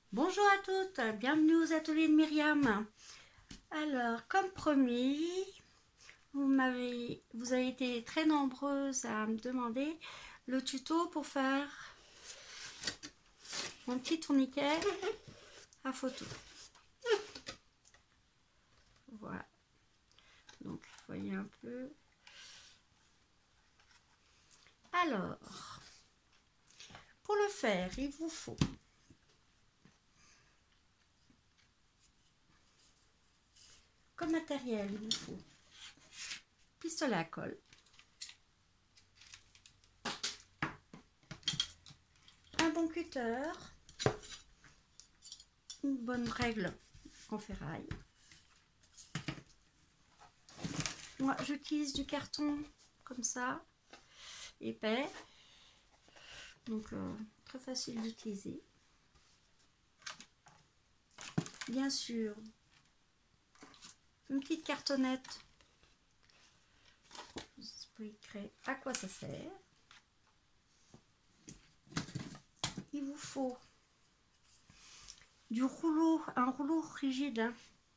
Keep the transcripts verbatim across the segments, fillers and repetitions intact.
Bonjour à toutes, bienvenue aux ateliers de Myriam. Alors, comme promis, vous m'avez, vous avez été très nombreuses à me demander le tuto pour faire mon petit tourniquet à photo. Voilà. Donc, vous voyez un peu. Alors, pour le faire, il vous faut comme matériel, il vous faut pistolet à colle, un bon cutter, une bonne règle en ferraille. Moi, j'utilise du carton comme ça, épais, donc euh, très facile d'utiliser. Bien sûr, une petite cartonnette pour vous expliquer à quoi ça sert. Il vous faut du rouleau, un rouleau rigide.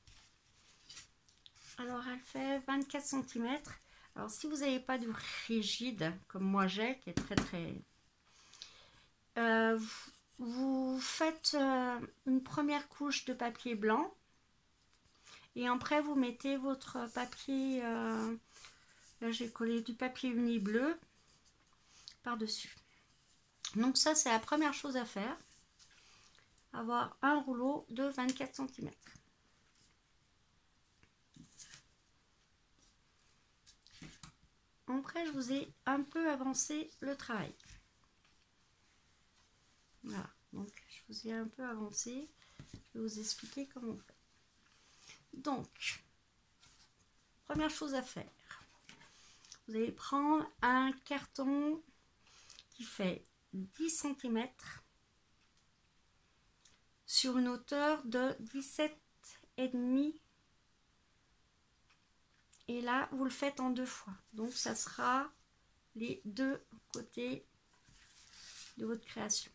Alors elle fait vingt-quatre centimètres. Alors si vous n'avez pas du rigide comme moi j'ai, qui est très très... Euh, vous faites euh, une première couche de papier blanc. Et après, vous mettez votre papier, euh, là j'ai collé du papier uni bleu par-dessus. Donc ça, c'est la première chose à faire. Avoir un rouleau de vingt-quatre centimètres. Après, je vous ai un peu avancé le travail. Voilà, donc je vous ai un peu avancé. Je vais vous expliquer comment on fait. Donc, première chose à faire. Vous allez prendre un carton qui fait dix centimètres sur une hauteur de dix-sept virgule cinq. Et là, vous le faites en deux fois. Donc, ça sera les deux côtés de votre création.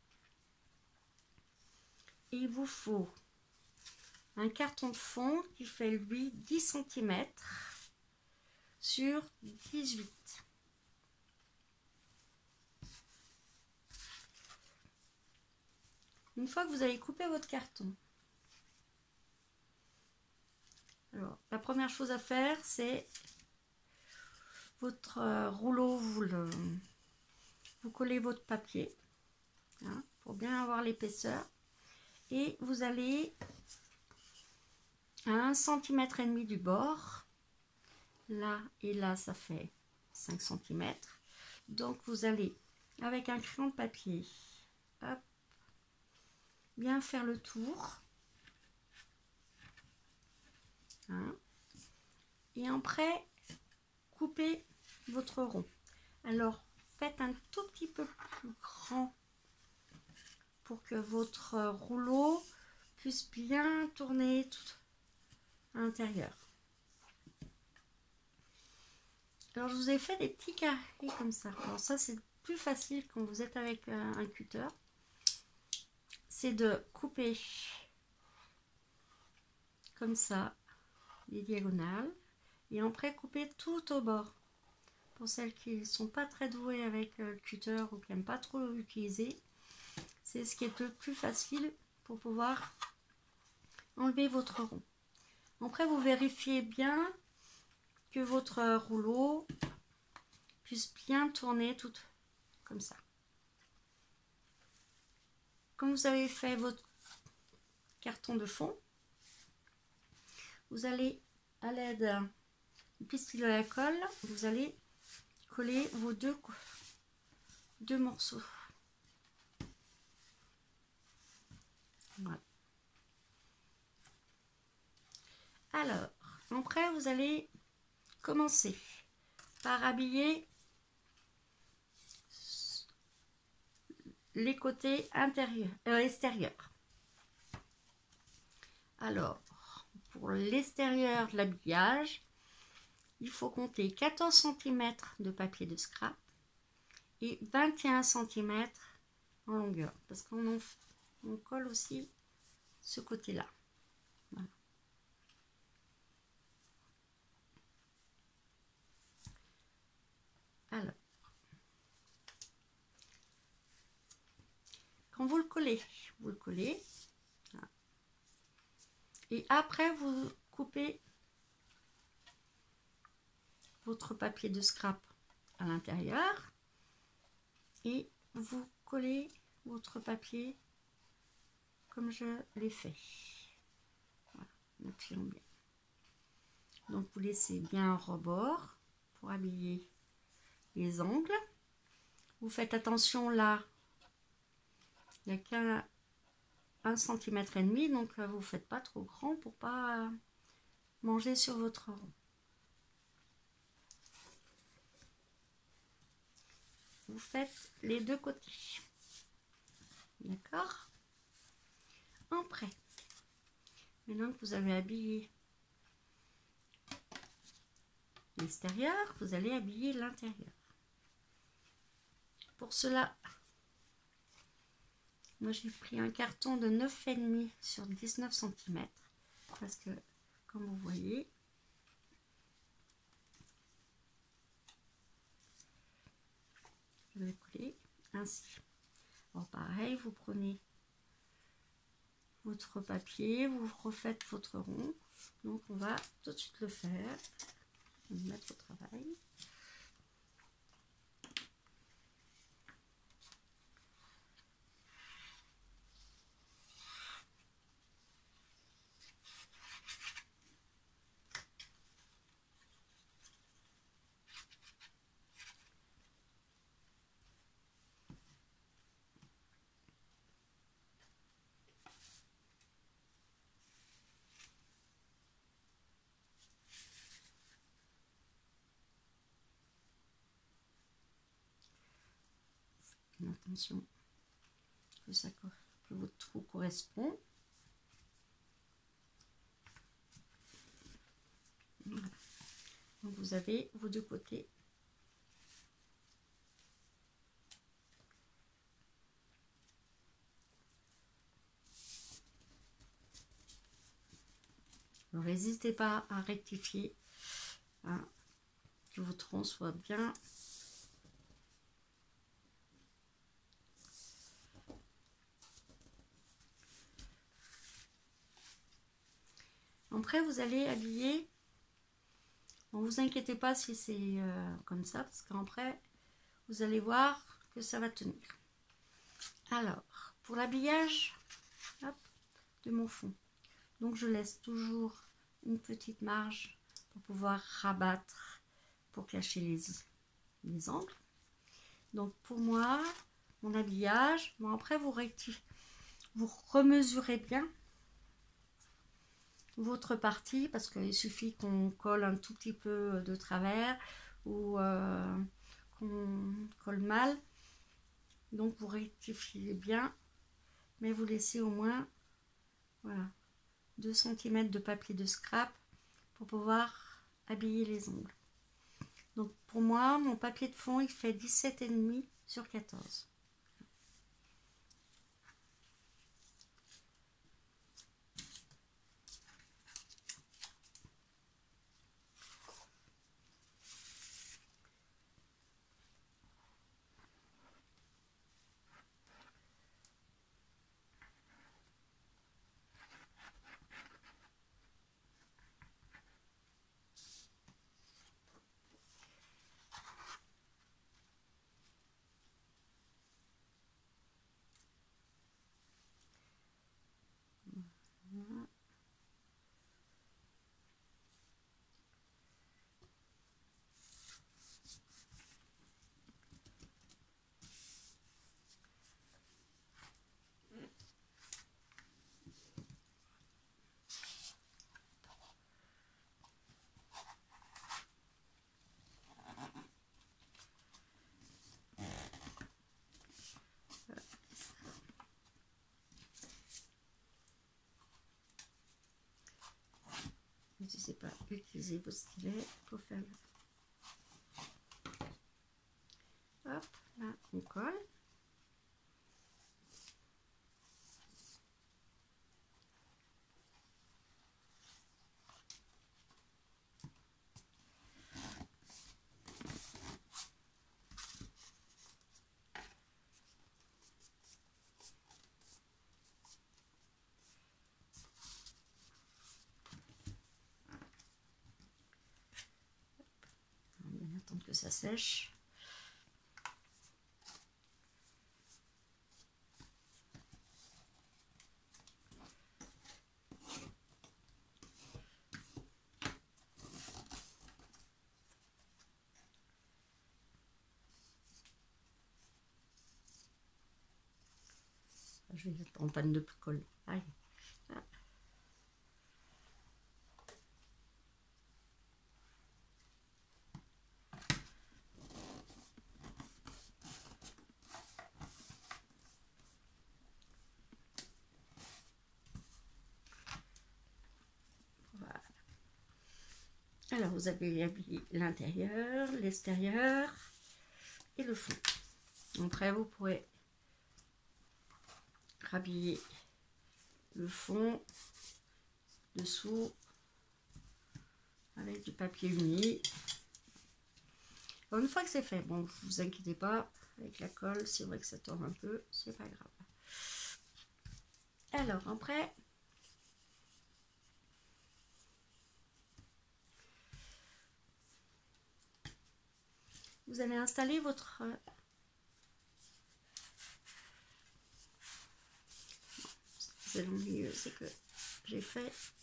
Et il vous faut un carton de fond qui fait lui dix centimètres sur dix-huit. Une fois que vous avez coupé votre carton, alors la première chose à faire, c'est votre euh, rouleau, vous, le, vous collez votre papier hein, pour bien avoir l'épaisseur et vous allez à un centimètre et demi du bord. Là et là, ça fait cinq centimètres. Donc, vous allez, avec un crayon de papier, hop, bien faire le tour. Hein, et après, couper votre rond. Alors, faites un tout petit peu plus grand pour que votre rouleau puisse bien tourner tout à l'intérieur. Alors, je vous ai fait des petits carrés comme ça. Alors, ça, c'est plus facile quand vous êtes avec euh, un cutter. C'est de couper comme ça les diagonales et après couper tout au bord. Pour celles qui ne sont pas très douées avec le cutter ou qui n'aiment pas trop l'utiliser, c'est ce qui est le plus facile pour pouvoir enlever votre rond. Après, vous vérifiez bien que votre rouleau puisse bien tourner tout comme ça. Quand vous avez fait votre carton de fond, vous allez, à l'aide du pistolet à colle, vous allez coller vos deux, deux morceaux. Voilà. Alors, après, vous allez commencer par habiller les côtés intérieurs, euh, extérieurs. Alors, pour l'extérieur de l'habillage, il faut compter quatorze centimètres de papier de scrap et vingt et un centimètres en longueur. Parce qu'on en, on colle aussi ce côté-là. Voilà. Alors, quand vous le collez, vous le collez. Voilà. Et après, vous coupez votre papier de scrap à l'intérieur et vous collez votre papier comme je l'ai fait. Voilà, en appuyant bien. Donc vous laissez bien un rebord pour habiller les angles. Vous faites attention là, il n'y a qu'un un centimètre et demi, donc vous ne faites pas trop grand pour pas manger sur votre rond. Vous faites les deux côtés. D'accord? Après, maintenant que vous avez habillé l'extérieur, vous allez habiller l'intérieur. Pour cela, moi j'ai pris un carton de neuf virgule cinq sur dix-neuf centimètres parce que, comme vous voyez, je vais coller ainsi. Alors pareil, vous prenez votre papier, vous refaites votre rond. Donc on va tout de suite le faire. On va mettre au travail. Attention que, ça, que votre trou correspond. Voilà. Donc vous avez vos deux côtés. N'hésitez pas à rectifier, hein, que votre rond soit bien. Après, vous allez habiller. Ne vous inquiétez pas si c'est euh, comme ça, parce qu'après, vous allez voir que ça va tenir. Alors, pour l'habillage de mon fond, donc je laisse toujours une petite marge pour pouvoir rabattre, pour cacher les, les angles. Donc pour moi, mon habillage, bon après vous rectifiez, vous remesurez bien votre partie parce qu'il suffit qu'on colle un tout petit peu de travers ou euh, qu'on colle mal. Donc vous rectifiez bien, mais vous laissez au moins voilà, deux centimètres de papier de scrap pour pouvoir habiller les ongles. Donc pour moi, mon papier de fond, il fait dix-sept virgule cinq sur quatorze. Voilà. N'hésitez pas à utiliser vos stylets pour faire. Hop, là on colle. ça sèche. Je vais mettre en panne de colle. Allez. Ah. Voilà. Alors, vous avez habillé l'intérieur, l'extérieur et le fond. Après, vous pourrez rhabiller le fond dessous avec du papier uni. Une fois que c'est fait, bon, vous inquiétez pas, avec la colle, c'est vrai que ça tombe un peu, c'est pas grave. Alors après, vous allez installer votre c'est l'ennuyeux, c'est que j'ai fait